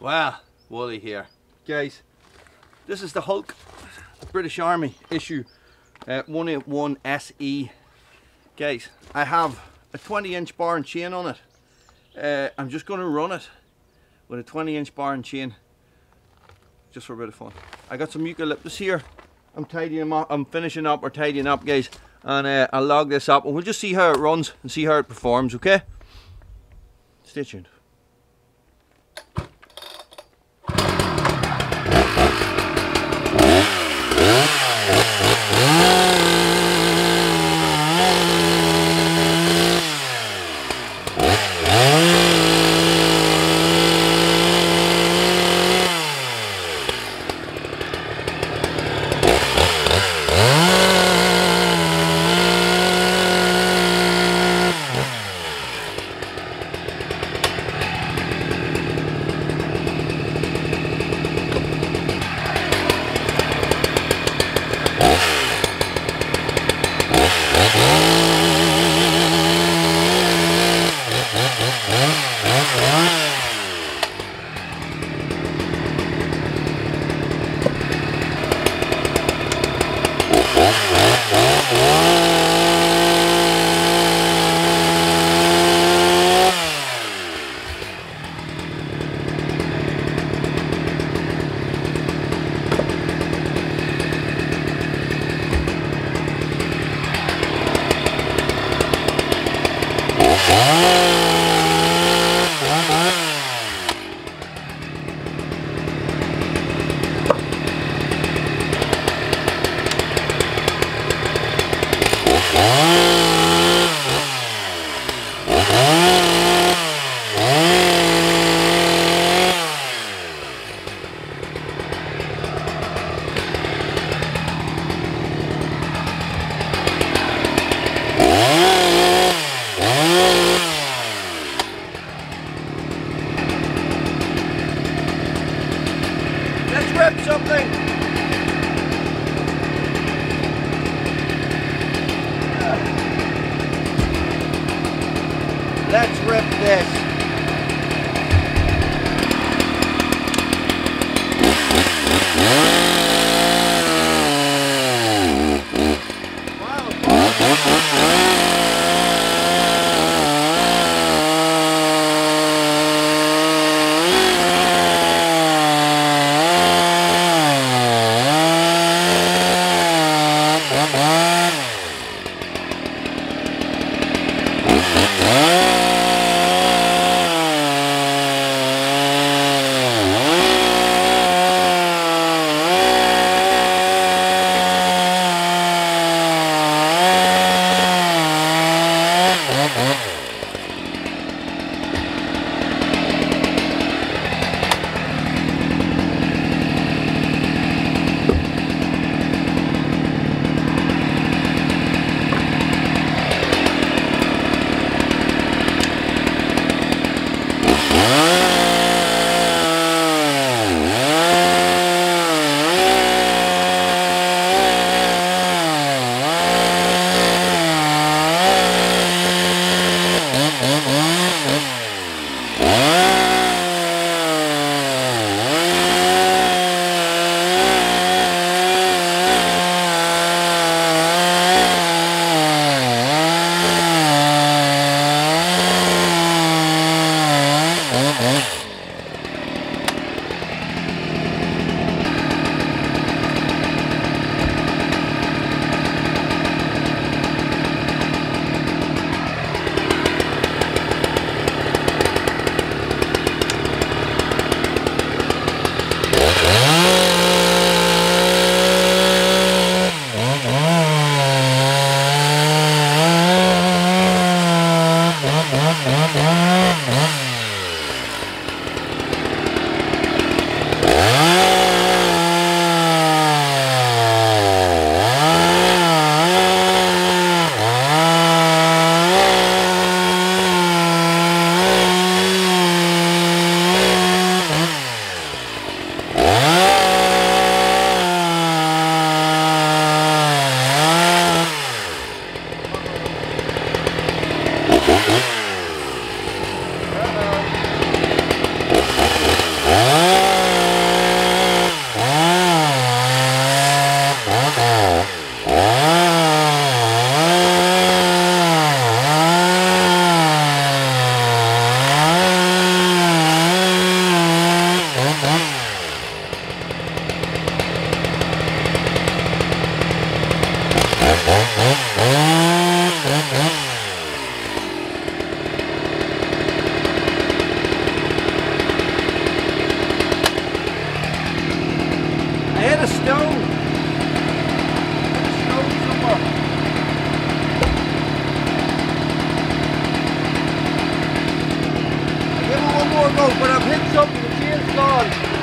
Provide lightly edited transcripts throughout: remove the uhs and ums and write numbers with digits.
Well, woolly here. Guys, this is the Hulk British Army issue 181 SE. Guys, I have a 20-inch bar and chain on it. I'm just going to run it with a 20-inch bar and chain just for a bit of fun. I got some eucalyptus here. I'm tidying them up. I'm finishing up or tidying up, guys, and I'll log this up and we'll just see how it runs and see how it performs, okay? Stay tuned. Let's rip this. gone.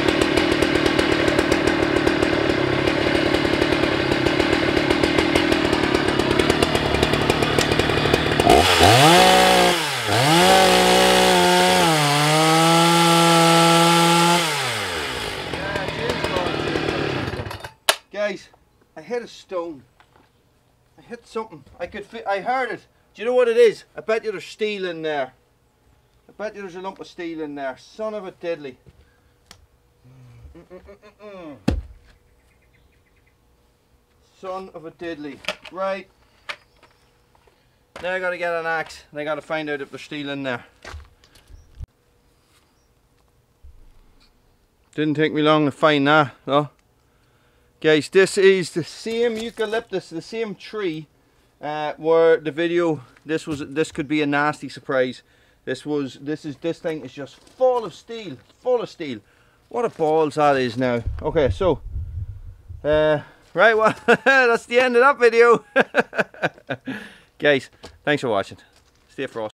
Guys, I hit a stone. I hit something. I heard it. Do you know what it is? I bet you there's steel in there. I bet you there's a lump of steel in there. Son of a diddly. Son of a diddly. Right. Now I gotta get an axe and I gotta find out if there's steel in there. Didn't take me long to find that, though. Guys, this is the same eucalyptus, the same tree where the video, this could be a nasty surprise. This thing is just full of steel, What a balls that is now. Okay, so right, well, that's the end of that video. Guys, thanks for watching. Stay frosty.